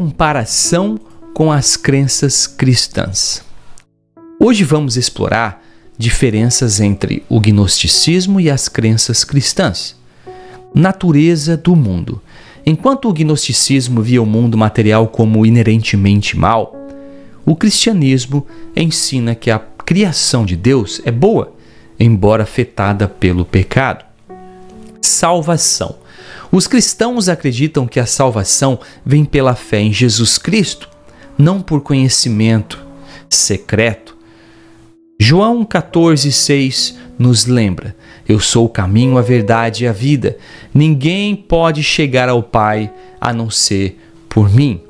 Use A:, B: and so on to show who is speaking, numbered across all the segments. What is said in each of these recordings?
A: comparação com as crenças cristãs. Hoje vamos explorar diferenças entre o gnosticismo e as crenças cristãs. Natureza do mundo. Enquanto o gnosticismo via o mundo material como inerentemente mal, o cristianismo ensina que a criação de Deus é boa, embora afetada pelo pecado. Salvação. Os cristãos acreditam que a salvação vem pela fé em Jesus Cristo, não por conhecimento secreto. João 14,6 nos lembra: eu sou o caminho, a verdade e a vida. Ninguém pode chegar ao Pai a não ser por mim.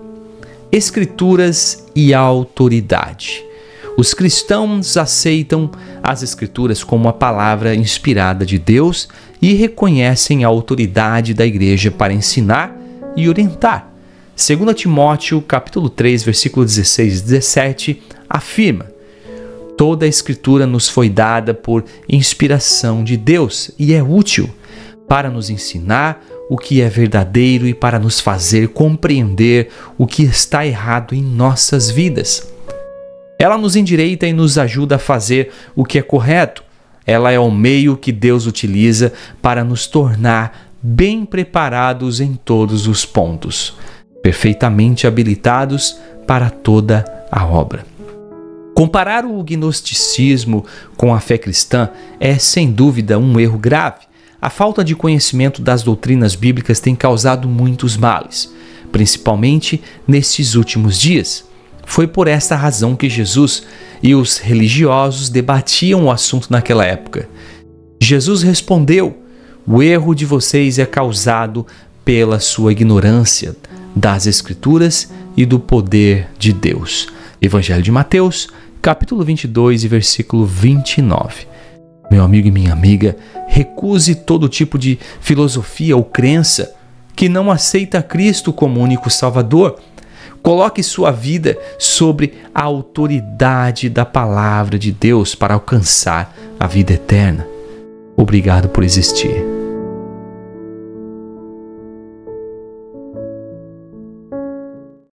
A: Escrituras e autoridade. Os cristãos aceitam as Escrituras como a palavra inspirada de Deus e reconhecem a autoridade da igreja para ensinar e orientar. 2 Timóteo capítulo 3, versículo 16 e 17 afirma: toda a Escritura nos foi dada por inspiração de Deus e é útil para nos ensinar o que é verdadeiro e para nos fazer compreender o que está errado em nossas vidas. Ela nos endireita e nos ajuda a fazer o que é correto. Ela é o meio que Deus utiliza para nos tornar bem preparados em todos os pontos, perfeitamente habilitados para toda a obra. Comparar o gnosticismo com a fé cristã é, sem dúvida, um erro grave. A falta de conhecimento das doutrinas bíblicas tem causado muitos males, principalmente nestes últimos dias. Foi por esta razão que Jesus e os religiosos debatiam o assunto naquela época. Jesus respondeu: o erro de vocês é causado pela sua ignorância das Escrituras e do poder de Deus. Evangelho de Mateus, capítulo 22 e versículo 29. Meu amigo e minha amiga, recuse todo tipo de filosofia ou crença que não aceita Cristo como único Salvador. Coloque sua vida sobre a autoridade da palavra de Deus para alcançar a vida eterna. Obrigado por existir.